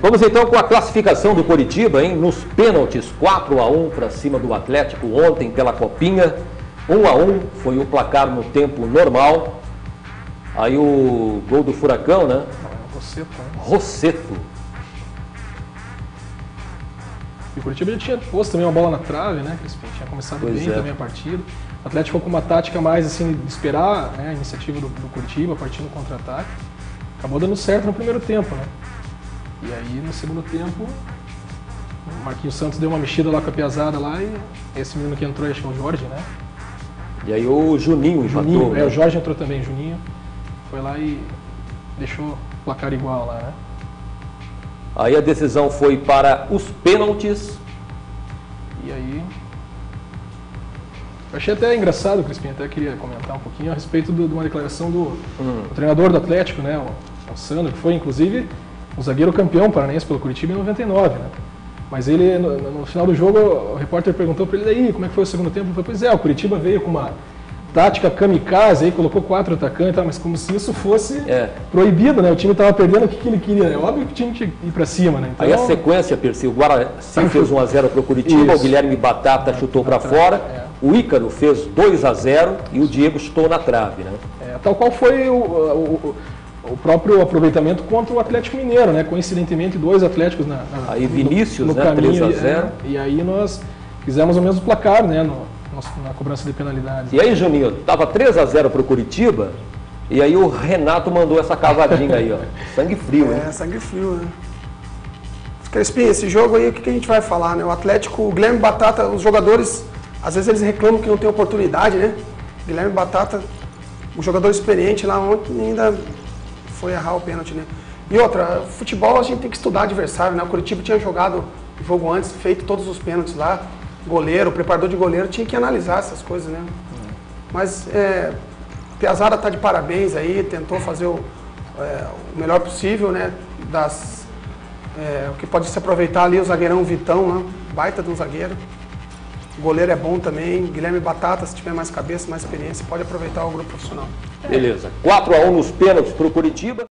Vamos então com a classificação do Coritiba, hein? Nos pênaltis, 4-1 para cima do Atlético ontem pela Copinha. 1-1 foi o placar no tempo normal. Aí o gol do Furacão, né? Rosseto. E o Coritiba já tinha posto também uma bola na trave, né? Crispim? Tinha começado bem também a partida. O Atlético ficou com uma tática mais assim, de esperar, né, a iniciativa do Coritiba, partindo contra-ataque. Acabou dando certo no primeiro tempo, né? E aí no segundo tempo, o Marquinhos Santos deu uma mexida lá com a piazada lá e esse menino que entrou, acho que é o Jorge, né? E aí o Juninho empatou. Né? O Jorge entrou também, o Juninho. Foi lá e deixou o placar igual lá, né? Aí a decisão foi para os pênaltis. E aí... Eu achei até engraçado, Crispim, até queria comentar um pouquinho a respeito de uma declaração do treinador do Atlético, né? O Sandro, que foi inclusive o zagueiro campeão paranaense pelo Coritiba em 99, né? Mas ele, no final do jogo, o repórter perguntou para ele, daí, como é que foi o segundo tempo? Ele falou, pois é, o Coritiba veio com uma tática kamikaze, aí colocou 4 atacantes, tá, mas como se isso fosse proibido, né? O time estava perdendo, o que ele queria? É óbvio que o time tinha que ir para cima, né? Então, aí a sequência, Percy, o Guaraci fez 1-0 para o Curitiba, o Guilherme Batata chutou para fora, o Ícaro fez 2-0 e o Diego chutou na trave, né? Tal qual foi o próprio aproveitamento contra o Atlético Mineiro, né? Coincidentemente, 2 Atléticos aí Vinícius, no né? caminho, 3-0. E aí nós fizemos o mesmo placar, né? Na cobrança de penalidade. E aí, Juninho, estava 3-0 para o Curitiba, e aí o Renato mandou essa cavadinha aí, ó. Sangue frio, né? Sangue frio, né? Crispim, esse jogo aí, o que a gente vai falar, né? O Atlético, o Guilherme Batata, os jogadores, às vezes eles reclamam que não tem oportunidade, né? Guilherme Batata, um jogador experiente lá ontem, ainda foi errar o pênalti, né? E outra, futebol a gente tem que estudar adversário, né? O Curitiba tinha jogado o jogo antes, feito todos os pênaltis lá. Goleiro, o preparador de goleiro tinha que analisar essas coisas, né? Mas a Piazada tá de parabéns aí, tentou fazer o melhor possível, né? O que pode se aproveitar ali, o zagueirão Vitão, né? Baita de um zagueiro. O goleiro é bom também, Guilherme Batata, se tiver mais cabeça, mais experiência, pode aproveitar o grupo profissional. Beleza, 4-1 nos pênaltis para o Curitiba.